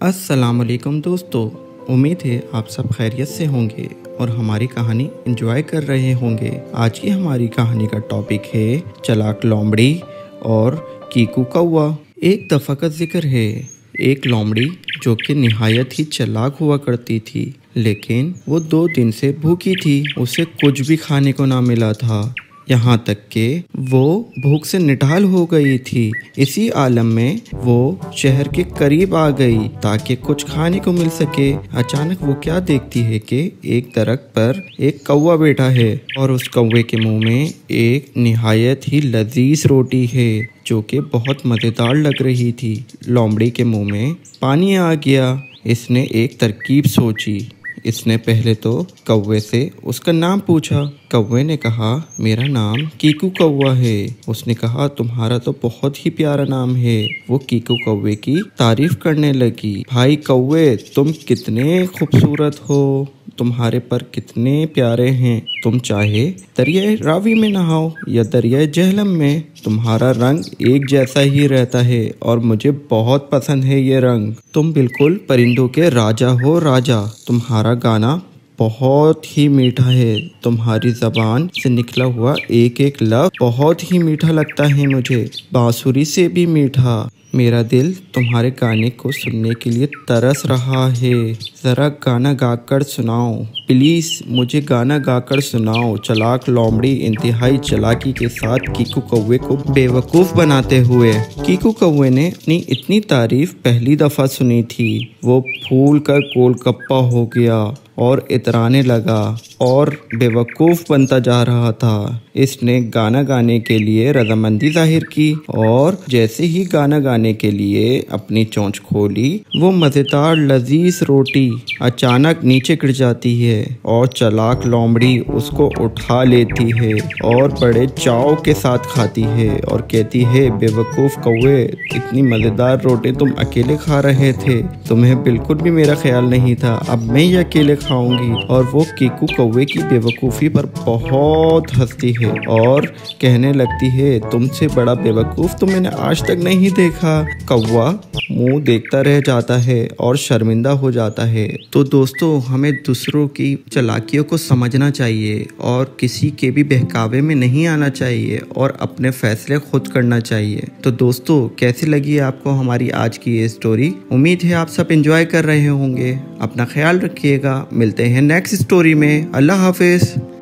अस्सलाम वालेकुम दोस्तों, उम्मीद है आप सब खैरियत से होंगे और हमारी कहानी एंजॉय कर रहे होंगे। आज की हमारी कहानी का टॉपिक है चालाक लोमड़ी और कीकू कौवा। एक दफ़ा का जिक्र है, एक लोमड़ी जो कि निहायत ही चालाक हुआ करती थी, लेकिन वो 2 दिन से भूखी थी। उसे कुछ भी खाने को ना मिला था, यहाँ तक कि वो भूख से निढाल हो गई थी। इसी आलम में वो शहर के करीब आ गई ताकि कुछ खाने को मिल सके। अचानक वो क्या देखती है कि एक दरख्त पर एक कौवा बैठा है और उस कौवे के मुंह में एक निहायत ही लजीज रोटी है जो कि बहुत मज़ेदार लग रही थी। लोमड़ी के मुंह में पानी आ गया। इसने एक तरकीब सोची। इसने पहले तो कौवे से उसका नाम पूछा। कौवे ने कहा, मेरा नाम कीकू कौवा है। उसने कहा, तुम्हारा तो बहुत ही प्यारा नाम है। वो कीकू कौवे की तारीफ करने लगी। भाई कौवे, तुम कितने खूबसूरत हो, तुम्हारे पर कितने प्यारे हैं। तुम चाहे दरियाए रावी में नहाओ या दरियाए जहलम में, तुम्हारा रंग एक जैसा ही रहता है और मुझे बहुत पसंद है ये रंग। तुम बिल्कुल परिंदों के राजा हो राजा। तुम्हारा गाना बहुत ही मीठा है। तुम्हारी ज़बान से निकला हुआ एक एक लफ्ज़ बहुत ही मीठा लगता है मुझे, बांसुरी से भी मीठा। मेरा दिल तुम्हारे गाने को सुनने के लिए तरस रहा है। ज़रा गाना गाकर सुनाओ, प्लीज़ मुझे गाना गाकर सुनाओ। चालाक लोमड़ी इंतहाई चालाकी के साथ कीकू कौवे को बेवकूफ़ बनाते हुए। कीकू कौवे ने अपनी इतनी तारीफ पहली दफ़ा सुनी थी। वो फूल कर गोलगप्पा हो गया और इतराने लगा और बेवकूफ़ बनता जा रहा था। इसने गाना गाने के लिए रजामंदी जाहिर की और जैसे ही गाना गाने के लिए अपनी चोंच खोली, वो मज़ेदार लजीज रोटी अचानक नीचे गिर जाती है और चालाक लोमड़ी उसको उठा लेती है और बड़े चाव के साथ खाती है और कहती है, बेवकूफ़ कौवे, इतनी मज़ेदार रोटी तुम अकेले खा रहे थे, तुम्हें बिल्कुल भी मेरा ख्याल नहीं था। अब मैं ये अकेले खाऊंगी। और वो कीकू कौवे की बेवकूफ़ी पर बहुत हंसती है और कहने लगती है, तुमसे बड़ा बेवकूफ़ तो मैंने आज तक नहीं देखा। कौवा मुंह देखता रह जाता है और शर्मिंदा हो जाता है। तो दोस्तों, हमें दूसरों की चालाकियों को समझना चाहिए और किसी के भी बहकावे में नहीं आना चाहिए और अपने फैसले खुद करना चाहिए। तो दोस्तों, कैसी लगी आपको हमारी आज की ये स्टोरी? उम्मीद है आप सब एंजॉय कर रहे होंगे। अपना ख्याल रखिएगा। मिलते हैं नेक्स्ट स्टोरी में। अल्लाह हाफिज़।